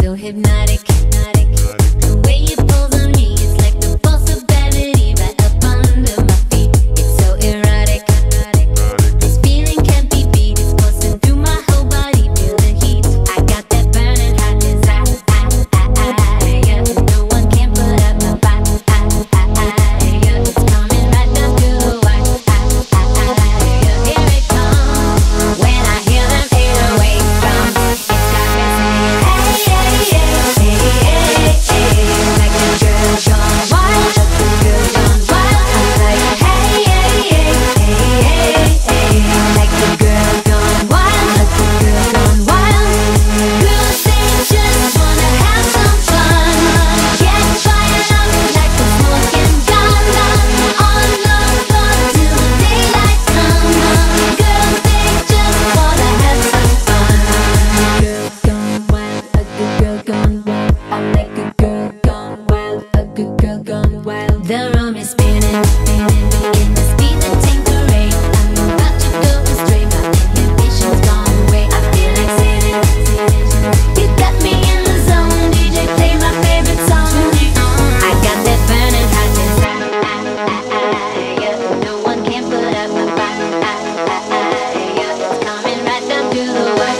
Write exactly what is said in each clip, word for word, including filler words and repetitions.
so hypnotic. The way it pulls on me, it's like the pulse of gravity right up under my feet. It's so erotic. This feeling can't be beat. It's pulsing through my whole body. Feel the heat. I got that burning hot desire. Yeah, no one can put up my fire. Yeah, it's coming right down to the wire. Yeah, here it comes. When I hear them eight oh eight drums, it's got me singing hey, hey, hey, hey, hey, hey. Like the girl gone wild, like the girl gone wild. I'm like hey, hey, hey, hey, hey, hey. Like the girl gone wild, like the girl gone wild. Girls, they just wanna have some fun. Get fired up like a smoking gun. On the floor till the daylight comes. Girls, they just wanna have some fun. Girl gone wild, a good girl gone wild. I like a girl gone wild, a good girl gone wild. The room is spinning, spinning in the speed that Tanqueray. I'm about to go astray, my inhibitions gone away. I feel like sitting, sitting. You got me in the zone, D J play my favorite song. I got that burning hot desire. Yeah, no one can put up my fire. Yeah, it's coming right down to the wire.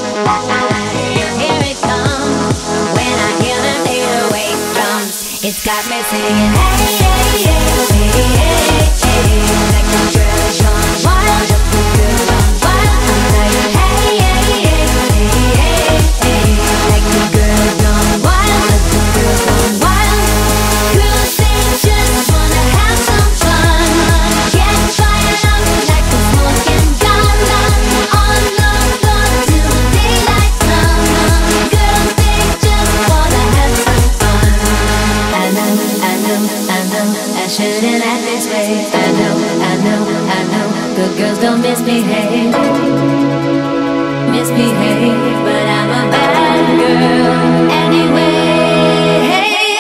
Here it comes. When I hear them eight oh eight drums, it's got me singing hey, hey, hey, hey, hey, hey. Like the girl gone wild, like the girl gone wild. I'm like hey, hey, hey, hey, hey, hey. Like the girl gone wild, like the girl gone wild. Girls, they just wanna have some fun. Get fired up like a smoking gun. On the floor till the daylight comes. Girls, they just wanna have some fun. I know, I know, I know, I shouldn't act this way. I know, I know, I know, good girls don't misbehave. Misbehave, but I'm a bad girl anyway.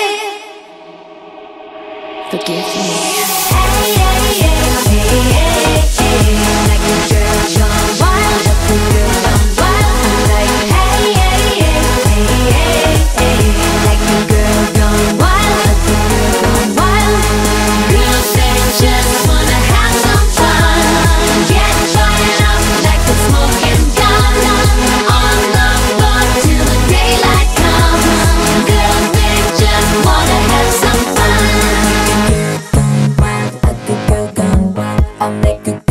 Forgive me. Hey, hey, hey, hey, hey, hey. Like the girl gone wild, like the girl gone wild. I'm like hey, hey, hey, hey, hey, hey. Like the girl gone wild, like the girl gone wild. Girls, they just wanna have some fun. Get fired up like a smoking gun. On the floor till the daylight comes. Girls, they just wanna have some fun. Girl gone wild, like a girl gone wild. I'll make a